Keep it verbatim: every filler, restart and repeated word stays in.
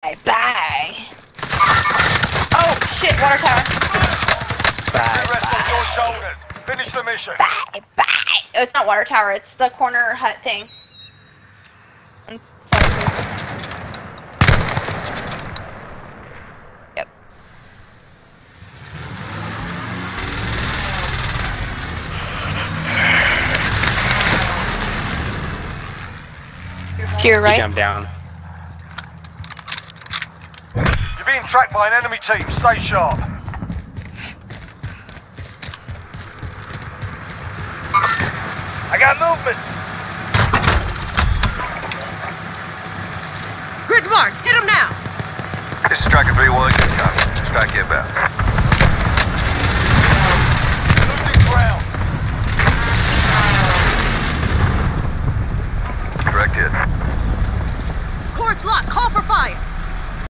Bye, bye. Oh, shit, water tower. Bye, rest on your shoulders. Finish the mission. Bye, bye. Oh, it's not water tower, it's the corner hut thing. I'm sorry. Yep. To your right? Jump down. You're being tracked by an enemy team. Stay sharp. I got movement. Grid mark, hit him now. This is Striker three one. Good copy. Strike inbound. Losing ground. Direct hit. Cords locked, call for fire.